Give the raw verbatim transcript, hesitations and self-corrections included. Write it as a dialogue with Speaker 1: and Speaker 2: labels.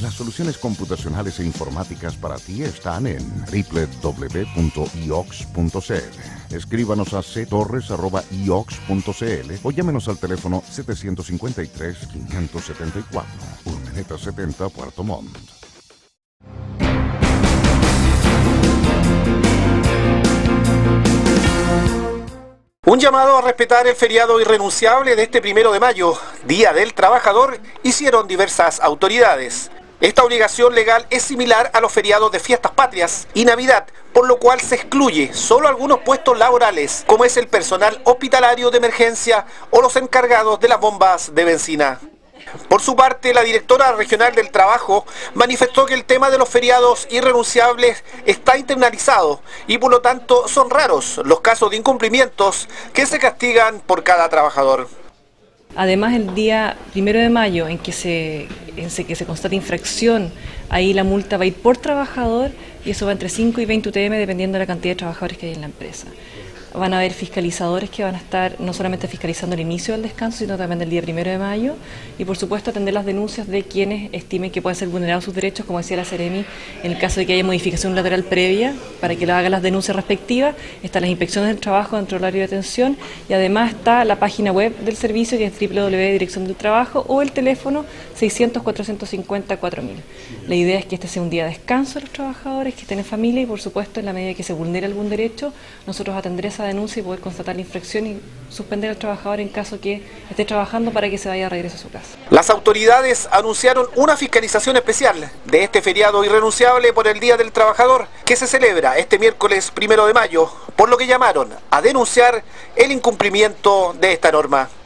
Speaker 1: Las soluciones computacionales e informáticas para ti están en doble u doble u doble u punto i o x punto c l. Escríbanos a c torres arroba i o x punto c l o llámenos al teléfono setecientos cincuenta y tres, quinientos setenta y cuatro, Urmeneta setenta, Puerto Montt.
Speaker 2: Un llamado a respetar el feriado irrenunciable de este primero de mayo, Día del Trabajador, hicieron diversas autoridades. Esta obligación legal es similar a los feriados de fiestas patrias y Navidad, por lo cual se excluye solo algunos puestos laborales, como es el personal hospitalario de emergencia o los encargados de las bombas de benzina. Por su parte, la directora regional del trabajo manifestó que el tema de los feriados irrenunciables está internalizado y por lo tanto son raros los casos de incumplimientos que se castigan por cada trabajador.
Speaker 3: Además, el día primero de mayo en que se, en que se constate infracción, ahí la multa va a ir por trabajador y eso va entre cinco y veinte U T M dependiendo de la cantidad de trabajadores que hay en la empresa. Van a haber fiscalizadores que van a estar no solamente fiscalizando el inicio del descanso, sino también del día primero de mayo y por supuesto atender las denuncias de quienes estimen que pueden ser vulnerados sus derechos, como decía la Seremi, en el caso de que haya modificación lateral previa, para que lo hagan las denuncias respectivas. Están las inspecciones del trabajo dentro del horario de atención y además está la página web del servicio, que es doble u doble u doble u punto dirección del trabajo, o el teléfono seiscientos, cuatrocientos cincuenta, cuatro mil. La idea es que este sea un día de descanso de los trabajadores, que estén en familia y por supuesto en la medida que se vulnere algún derecho, nosotros atender esa denuncia y poder constatar la infracción y suspender al trabajador en caso que esté trabajando para que se vaya a regreso a su casa.
Speaker 2: Las autoridades anunciaron una fiscalización especial de este feriado irrenunciable por el Día del Trabajador, que se celebra este miércoles primero de mayo, por lo que llamaron a denunciar el incumplimiento de esta norma.